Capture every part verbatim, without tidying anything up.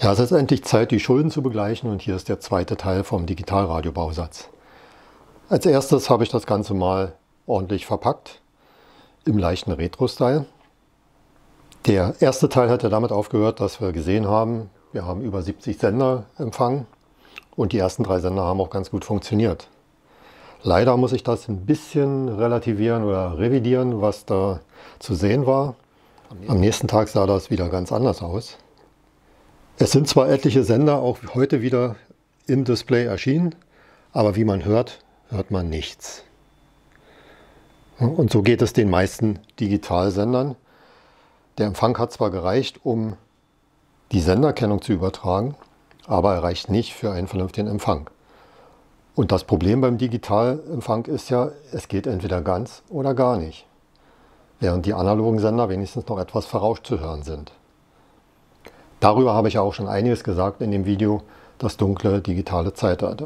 Ja, es ist endlich Zeit, die Schulden zu begleichen, und hier ist der zweite Teil vom Digitalradiobausatz. Als erstes habe ich das Ganze mal ordentlich verpackt, im leichten Retro-Style. Der erste Teil hat ja damit aufgehört, dass wir gesehen haben, wir haben über siebzig Sender empfangen und die ersten drei Sender haben auch ganz gut funktioniert. Leider muss ich das ein bisschen relativieren oder revidieren, was da zu sehen war. Am nächsten Tag sah das wieder ganz anders aus. Es sind zwar etliche Sender auch heute wieder im Display erschienen, aber wie man hört, hört man nichts. Und so geht es den meisten Digitalsendern. Der Empfang hat zwar gereicht, um die Senderkennung zu übertragen, aber er reicht nicht für einen vernünftigen Empfang. Und das Problem beim Digitalempfang ist ja, es geht entweder ganz oder gar nicht, während die analogen Sender wenigstens noch etwas verrauscht zu hören sind. Darüber habe ich auch schon einiges gesagt in dem Video, das dunkle digitale Zeitalter.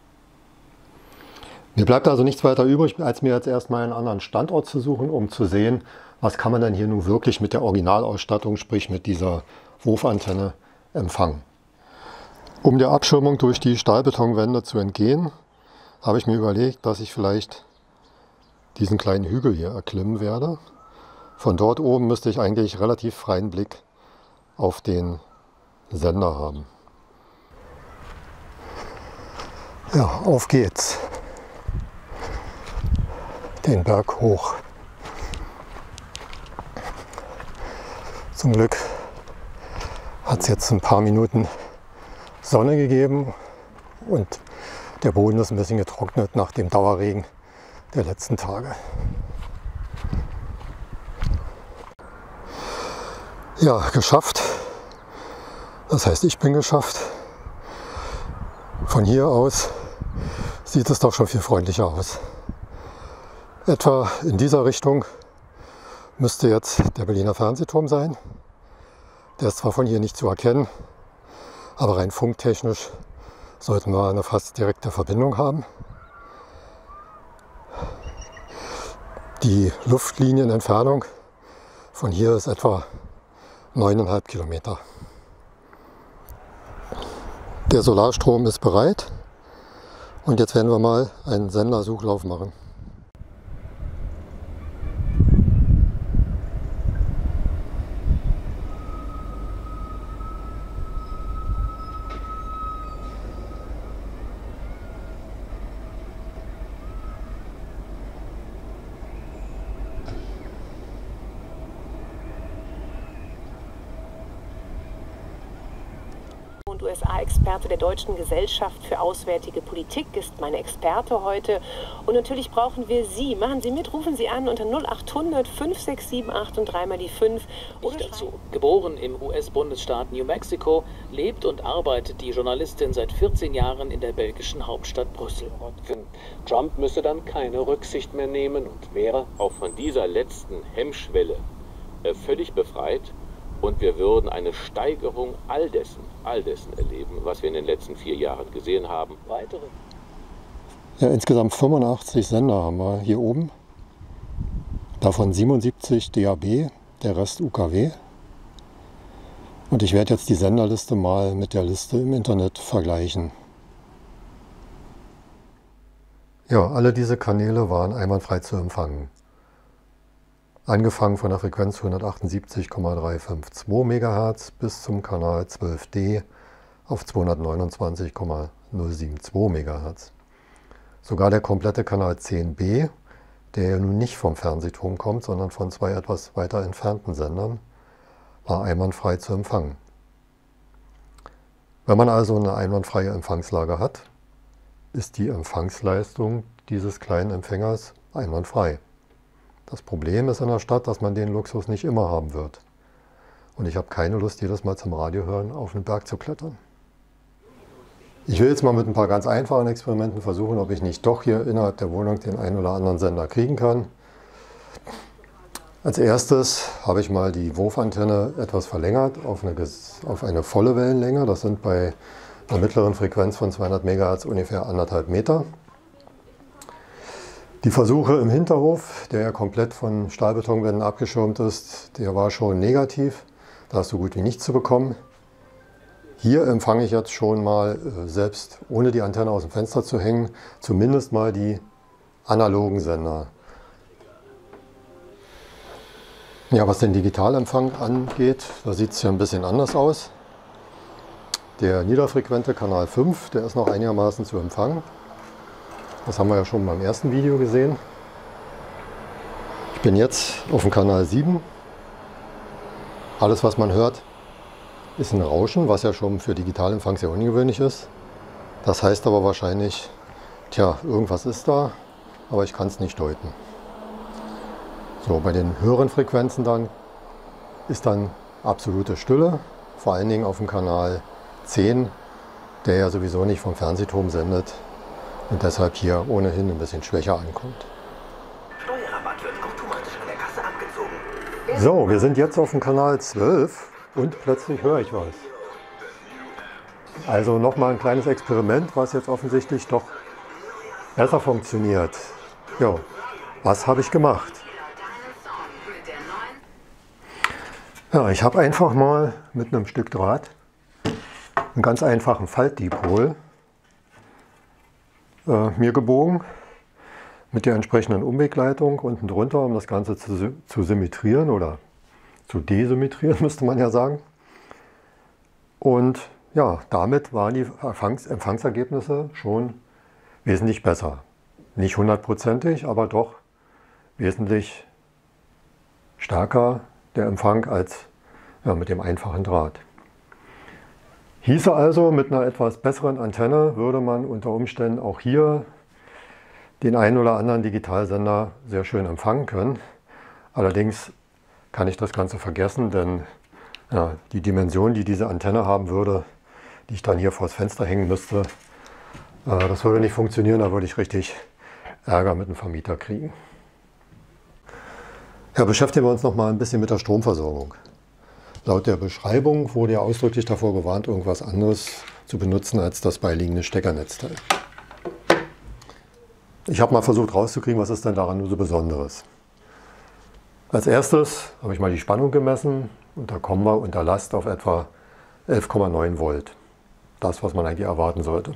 Mir bleibt also nichts weiter übrig, als mir jetzt erstmal einen anderen Standort zu suchen, um zu sehen, was kann man denn hier nun wirklich mit der Originalausstattung, sprich mit dieser W O F-Antenne, empfangen. Um der Abschirmung durch die Stahlbetonwände zu entgehen, habe ich mir überlegt, dass ich vielleicht diesen kleinen Hügel hier erklimmen werde. Von dort oben müsste ich eigentlich relativ freien Blick auf den Sender haben. Ja, auf geht's. Den Berg hoch. Zum Glück hat es jetzt ein paar Minuten Sonne gegeben und der Boden ist ein bisschen getrocknet nach dem Dauerregen der letzten Tage. Ja, geschafft. Das heißt, ich bin geschafft. Von hier aus sieht es doch schon viel freundlicher aus. Etwa in dieser Richtung müsste jetzt der Berliner Fernsehturm sein. Der ist zwar von hier nicht zu erkennen, aber rein funktechnisch sollten wir eine fast direkte Verbindung haben. Die Luftlinienentfernung von hier ist etwa neuneinhalb Kilometer. Der Solarstrom ist bereit und jetzt werden wir mal einen Sendersuchlauf machen. U S A-Experte der Deutschen Gesellschaft für Auswärtige Politik ist meine Experte heute. Und natürlich brauchen wir Sie. Machen Sie mit, rufen Sie an unter null achthundert, fünf sechs sieben acht und dreimal die fünf. Oder dazu. Geboren im U S-Bundesstaat New Mexico, lebt und arbeitet die Journalistin seit vierzehn Jahren in der belgischen Hauptstadt Brüssel. Trump müsse dann keine Rücksicht mehr nehmen und wäre auch von dieser letzten Hemmschwelle äh, völlig befreit. Und wir würden eine Steigerung all dessen, all dessen erleben, was wir in den letzten vier Jahren gesehen haben. Weitere. Ja, insgesamt fünfundachtzig Sender haben wir hier oben. Davon siebenundsiebzig D A B, der Rest U K W. Und ich werde jetzt die Senderliste mal mit der Liste im Internet vergleichen. Ja, alle diese Kanäle waren einwandfrei zu empfangen. Angefangen von der Frequenz hundertachtundsiebzig Komma dreihundertzweiundfünfzig Megahertz bis zum Kanal zwölf D auf zweihundertneunundzwanzig Komma null zweiundsiebzig Megahertz. Sogar der komplette Kanal zehn B, der ja nun nicht vom Fernsehturm kommt, sondern von zwei etwas weiter entfernten Sendern, war einwandfrei zu empfangen. Wenn man also eine einwandfreie Empfangslage hat, ist die Empfangsleistung dieses kleinen Empfängers einwandfrei. Das Problem ist in der Stadt, dass man den Luxus nicht immer haben wird. Und ich habe keine Lust, jedes Mal zum Radio hören auf einen Berg zu klettern. Ich will jetzt mal mit ein paar ganz einfachen Experimenten versuchen, ob ich nicht doch hier innerhalb der Wohnung den einen oder anderen Sender kriegen kann. Als erstes habe ich mal die W O F-Antenne etwas verlängert auf eine, auf eine volle Wellenlänge. Das sind bei einer mittleren Frequenz von zweihundert Megahertz ungefähr anderthalb Meter. Die Versuche im Hinterhof, der ja komplett von Stahlbetonwänden abgeschirmt ist, der war schon negativ. Da ist so gut wie nichts zu bekommen. Hier empfange ich jetzt schon mal, äh, selbst ohne die Antenne aus dem Fenster zu hängen, zumindest mal die analogen Sender. Ja, was den Digitalempfang angeht, da sieht es ja ein bisschen anders aus. Der niederfrequente Kanal fünf, der ist noch einigermaßen zu empfangen. Das haben wir ja schon beim ersten Video gesehen. Ich bin jetzt auf dem Kanal sieben. Alles, was man hört, ist ein Rauschen, was ja schon für Digitalempfang sehr ungewöhnlich ist. Das heißt aber wahrscheinlich, tja, irgendwas ist da, aber ich kann es nicht deuten. So, bei den höheren Frequenzen dann ist dann absolute Stille, vor allen Dingen auf dem Kanal zehn, der ja sowieso nicht vom Fernsehturm sendet und deshalb hier ohnehin ein bisschen schwächer ankommt. Steuerrabatt wird automatisch an der Kasse abgezogen. So, wir sind jetzt auf dem Kanal zwölf und plötzlich höre ich was. Also nochmal ein kleines Experiment, was jetzt offensichtlich doch besser funktioniert. Jo, was habe ich gemacht? Ja, ich habe einfach mal mit einem Stück Draht einen ganz einfachen Faltdipol äh, mir gebogen mit der entsprechenden Umwegleitung unten drunter, um das Ganze zu, zu symmetrieren oder zu desymmetrieren, müsste man ja sagen. Und ja, damit waren die Empfangs Empfangsergebnisse schon wesentlich besser. Nicht hundertprozentig, aber doch wesentlich stärker der Empfang als ja, mit dem einfachen Draht. Hieße also, mit einer etwas besseren Antenne würde man unter Umständen auch hier den einen oder anderen Digitalsender sehr schön empfangen können. Allerdings kann ich das Ganze vergessen, denn ja, die Dimension, die diese Antenne haben würde, die ich dann hier vors Fenster hängen müsste, äh, das würde nicht funktionieren, da würde ich richtig Ärger mit dem Vermieter kriegen. Ja, beschäftigen wir uns noch mal ein bisschen mit der Stromversorgung. Laut der Beschreibung wurde ja ausdrücklich davor gewarnt, irgendwas anderes zu benutzen als das beiliegende Steckernetzteil. Ich habe mal versucht rauszukriegen, was ist denn daran nur so Besonderes. Als erstes habe ich mal die Spannung gemessen und da kommen wir unter Last auf etwa elf Komma neun Volt. Das, was man eigentlich erwarten sollte.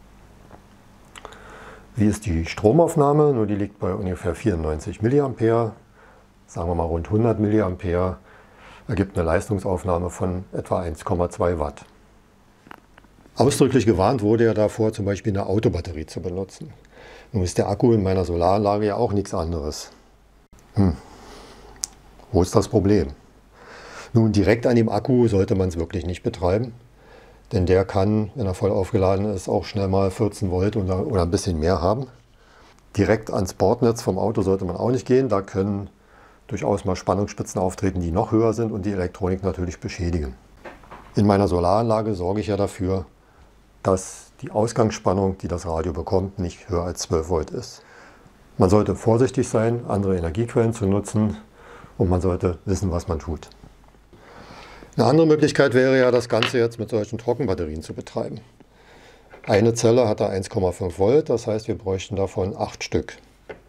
Wie ist die Stromaufnahme? Nur die liegt bei ungefähr vierundneunzig Milliampere. Sagen wir mal rund hundert Milliampere, ergibt eine Leistungsaufnahme von etwa eins Komma zwei Watt. Ausdrücklich gewarnt wurde ja davor, zum Beispiel eine Autobatterie zu benutzen. Nun ist der Akku in meiner Solaranlage ja auch nichts anderes. Hm. Wo ist das Problem? Nun, direkt an dem Akku sollte man es wirklich nicht betreiben, denn der kann, wenn er voll aufgeladen ist, auch schnell mal vierzehn Volt oder, oder ein bisschen mehr haben. Direkt ans Bordnetz vom Auto sollte man auch nicht gehen, da können durchaus mal Spannungsspitzen auftreten, die noch höher sind und die Elektronik natürlich beschädigen. In meiner Solaranlage sorge ich ja dafür, dass die Ausgangsspannung, die das Radio bekommt, nicht höher als zwölf Volt ist. Man sollte vorsichtig sein, andere Energiequellen zu nutzen und man sollte wissen, was man tut. Eine andere Möglichkeit wäre ja, das Ganze jetzt mit solchen Trockenbatterien zu betreiben. Eine Zelle hat da eins Komma fünf Volt, das heißt, wir bräuchten davon acht Stück.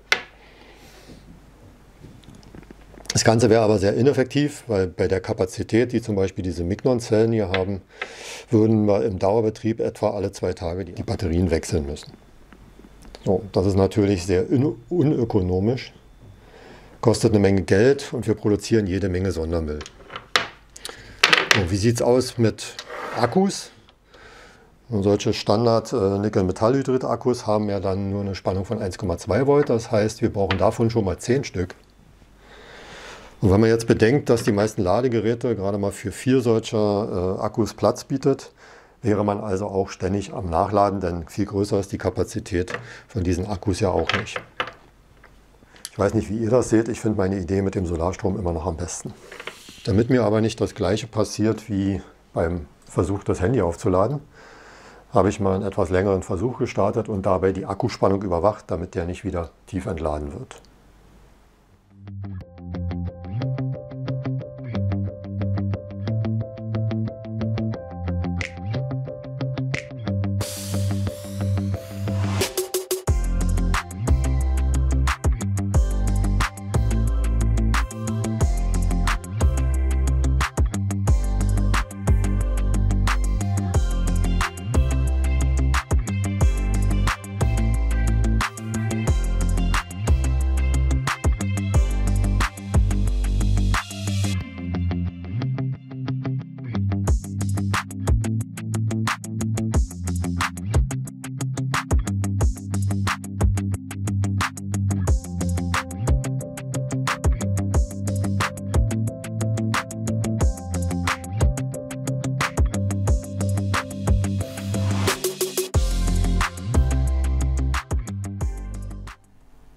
Das Ganze wäre aber sehr ineffektiv, weil bei der Kapazität, die zum Beispiel diese Mignon-Zellen hier haben, würden wir im Dauerbetrieb etwa alle zwei Tage die Batterien wechseln müssen. So, das ist natürlich sehr unökonomisch, kostet eine Menge Geld und wir produzieren jede Menge Sondermüll. So, wie sieht es aus mit Akkus? Und solche Standard-Nickel-Metallhydrid-Akkus haben ja dann nur eine Spannung von eins Komma zwei Volt, das heißt, wir brauchen davon schon mal zehn Stück. Und wenn man jetzt bedenkt, dass die meisten Ladegeräte gerade mal für vier solcher äh, Akkus Platz bietet, wäre man also auch ständig am Nachladen, denn viel größer ist die Kapazität von diesen Akkus ja auch nicht. Ich weiß nicht, wie ihr das seht, ich finde meine Idee mit dem Solarstrom immer noch am besten. Damit mir aber nicht das Gleiche passiert wie beim Versuch, das Handy aufzuladen, habe ich mal einen etwas längeren Versuch gestartet und dabei die Akkuspannung überwacht, damit der nicht wieder tief entladen wird.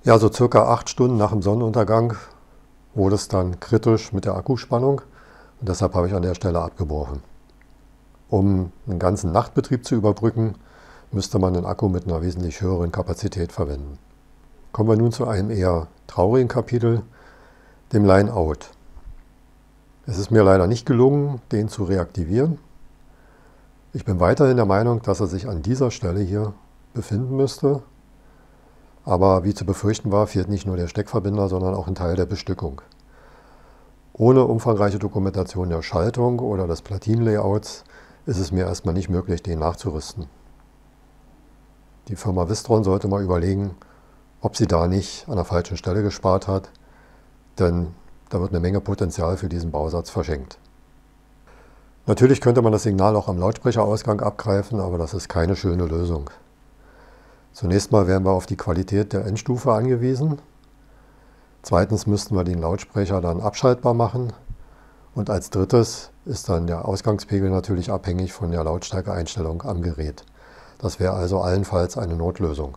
Ja, so circa acht Stunden nach dem Sonnenuntergang wurde es dann kritisch mit der Akkuspannung und deshalb habe ich an der Stelle abgebrochen. Um einen ganzen Nachtbetrieb zu überbrücken, müsste man einen Akku mit einer wesentlich höheren Kapazität verwenden. Kommen wir nun zu einem eher traurigen Kapitel, dem Line-Out. Es ist mir leider nicht gelungen, den zu reaktivieren. Ich bin weiterhin der Meinung, dass er sich an dieser Stelle hier befinden müsste. Aber wie zu befürchten war, fehlt nicht nur der Steckverbinder, sondern auch ein Teil der Bestückung. Ohne umfangreiche Dokumentation der Schaltung oder des Platinenlayouts ist es mir erstmal nicht möglich, den nachzurüsten. Die Firma Wistron sollte mal überlegen, ob sie da nicht an der falschen Stelle gespart hat, denn da wird eine Menge Potenzial für diesen Bausatz verschenkt. Natürlich könnte man das Signal auch am Lautsprecherausgang abgreifen, aber das ist keine schöne Lösung. Zunächst mal wären wir auf die Qualität der Endstufe angewiesen. Zweitens müssten wir den Lautsprecher dann abschaltbar machen. Und als drittes ist dann der Ausgangspegel natürlich abhängig von der Lautstärkeeinstellung am Gerät. Das wäre also allenfalls eine Notlösung.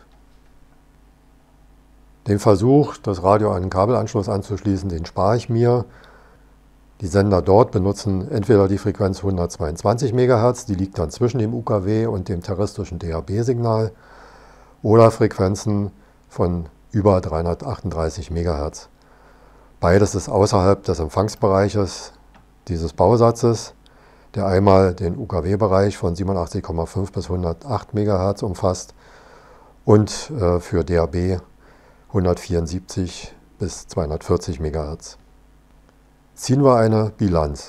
Den Versuch, das Radio an den Kabelanschluss anzuschließen, den spare ich mir. Die Sender dort benutzen entweder die Frequenz hundertzweiundzwanzig Megahertz, die liegt dann zwischen dem U K W und dem terrestrischen D A B-Signal, oder Frequenzen von über dreihundertachtunddreißig Megahertz. Beides ist außerhalb des Empfangsbereiches dieses Bausatzes, der einmal den U K W-Bereich von siebenundachtzig Komma fünf bis hundertacht Megahertz umfasst und äh, für D A B hundertvierundsiebzig bis zweihundertvierzig Megahertz. Ziehen wir eine Bilanz.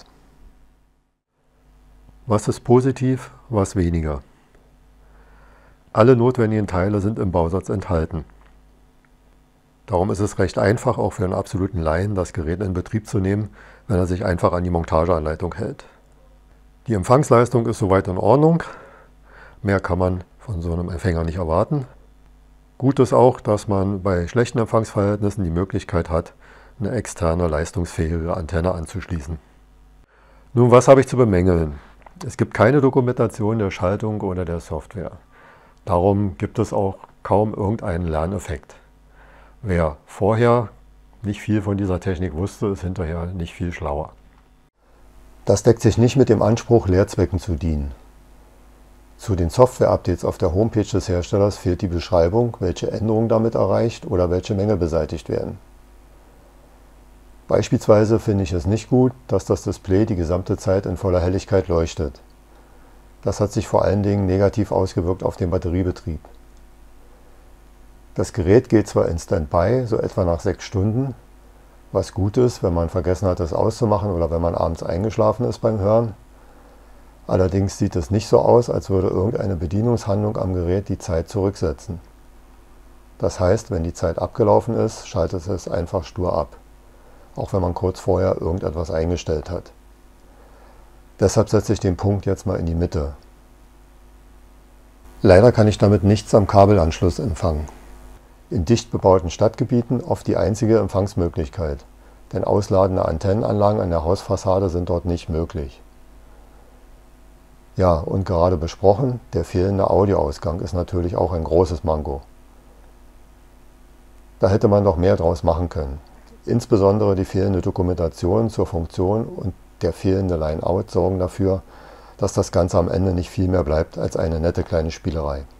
Was ist positiv, was weniger? Alle notwendigen Teile sind im Bausatz enthalten. Darum ist es recht einfach, auch für einen absoluten Laien, das Gerät in Betrieb zu nehmen, wenn er sich einfach an die Montageanleitung hält. Die Empfangsleistung ist soweit in Ordnung. Mehr kann man von so einem Empfänger nicht erwarten. Gut ist auch, dass man bei schlechten Empfangsverhältnissen die Möglichkeit hat, eine externe, leistungsfähige Antenne anzuschließen. Nun, was habe ich zu bemängeln? Es gibt keine Dokumentation der Schaltung oder der Software. Darum gibt es auch kaum irgendeinen Lerneffekt. Wer vorher nicht viel von dieser Technik wusste, ist hinterher nicht viel schlauer. Das deckt sich nicht mit dem Anspruch, Lehrzwecken zu dienen. Zu den Software-Updates auf der Homepage des Herstellers fehlt die Beschreibung, welche Änderungen damit erreicht oder welche Mängel beseitigt werden. Beispielsweise finde ich es nicht gut, dass das Display die gesamte Zeit in voller Helligkeit leuchtet. Das hat sich vor allen Dingen negativ ausgewirkt auf den Batteriebetrieb. Das Gerät geht zwar in Standby, so etwa nach sechs Stunden, was gut ist, wenn man vergessen hat, es auszumachen oder wenn man abends eingeschlafen ist beim Hören. Allerdings sieht es nicht so aus, als würde irgendeine Bedienungshandlung am Gerät die Zeit zurücksetzen. Das heißt, wenn die Zeit abgelaufen ist, schaltet es einfach stur ab, auch wenn man kurz vorher irgendetwas eingestellt hat. Deshalb setze ich den Punkt jetzt mal in die Mitte. Leider kann ich damit nichts am Kabelanschluss empfangen. In dicht bebauten Stadtgebieten oft die einzige Empfangsmöglichkeit, denn ausladende Antennenanlagen an der Hausfassade sind dort nicht möglich. Ja, und gerade besprochen, der fehlende Audioausgang ist natürlich auch ein großes Manko. Da hätte man doch mehr draus machen können. Insbesondere die fehlende Dokumentation zur Funktion und der fehlende Line-Out sorgen dafür, dass das Ganze am Ende nicht viel mehr bleibt als eine nette kleine Spielerei.